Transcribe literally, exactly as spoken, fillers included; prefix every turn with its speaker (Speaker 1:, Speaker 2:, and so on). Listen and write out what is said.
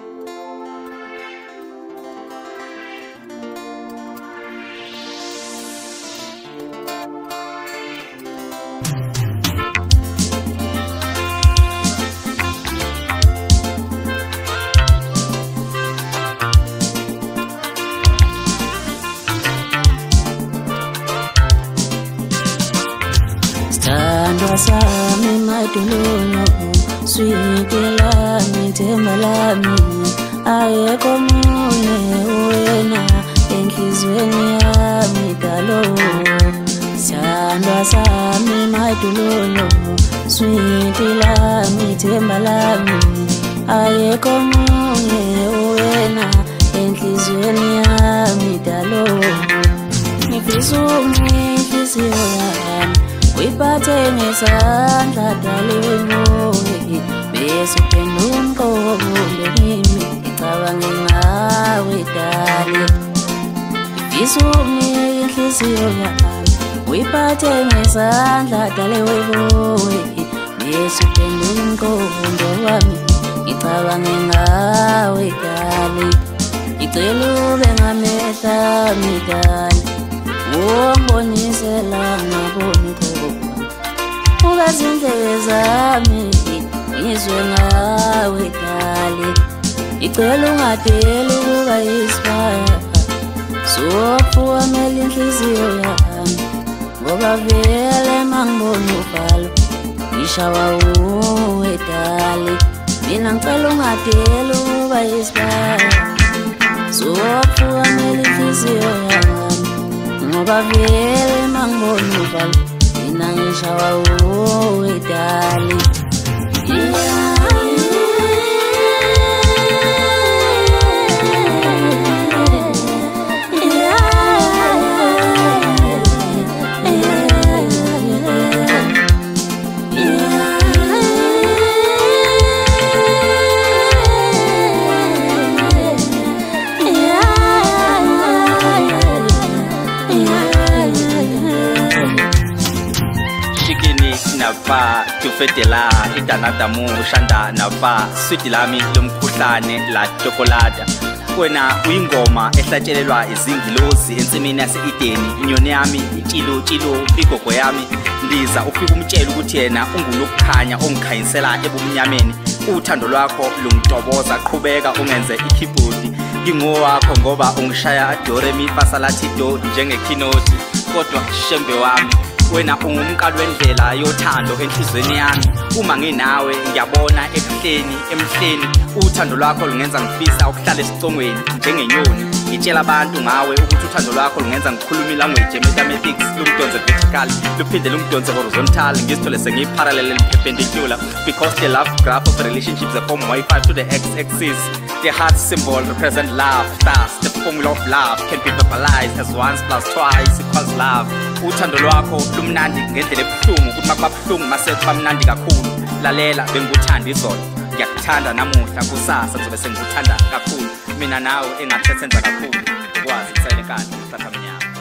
Speaker 1: Sithandwa sami madululo, sweet lami themba lami, ayekho omunye wena enhlizweni yami dalo. Sithandwa sami madululo, sweet lami themba lami, ayekho omunye wena enhlizweni yami dalo. Ngifisa ungihlisiyo yami uyiphathe ngesandla dalo, bese uphendula umqondo kimi ngicabange ngawe dale. Ngifisa unginika inhliziyo yami uyiphathe ngesandla dale, bese uphendula umqondo wami ngicabange ngawe dale. Ngicela ube ngamehla ami dale, ungibonisela ngaboni khona, ubezindlebe zami ngizwe ngawe dale. Ngicela ungadeli ukuba yisibaya sokufukamela inhliziyo yami, ngoba vele mangibona uvalo ngishawa uwe dale. Mina ngicela ungadeli ukuba yisibaya sokufukamela inhliziyo yami, ngoba vele mangibona uvalo mina ngishawa uwe dale.
Speaker 2: Napa tufetela itanata mu shanda napa switi lami lomkhuhlane la chocolate. Wena uyingoma ehlatshelelwa izingilozi ensimini yase-Edeni. Inyoni yami itshilo tshilo igogo yami ndiza ufika umtshela ukuthi yena ungulokukhanya ongikhanyisela ebumnyameni. Uthando lwakho lungitoboza, qhubeka ungenze ikeyboard ngingowakho ngoba ungishaya do re mi fa sa la ti do njengekeynote. Kodwa shembe wami wena ungumqalo wendlela yothando enhlizweni yami. Uma nginawe ngiyabona ebuhleni emhleni, uthando lwakho lungenza ngifisa ukuhlala esicongweni njengenyoni. Ngitshela abantu ngawe ukuthi uthando lwakho lungenza ngikhuluma ilanguage mathematics, lungidonse vertical luphinde lungidonse horizontal, ngizithole sengiyi-parallel and perpendicular, because the love graph of relationships are from y five to the x-axis. The heart symbol represents love. Thus the formula of love can be verbalized as once plus twice equals love. Uthando lwakho lumnandi ngendlela ebuhlungu, kuthi makubabuhlungu mase kubamnandi kakhulu. Lalela bengikuthanda izolo, ngiyakuthanda namuhla, kusasa ngizobe sengikuthanda kakhulu. Mina nawe engathi senza kakhulu ukwazi kusayelekana kusasa mnyama.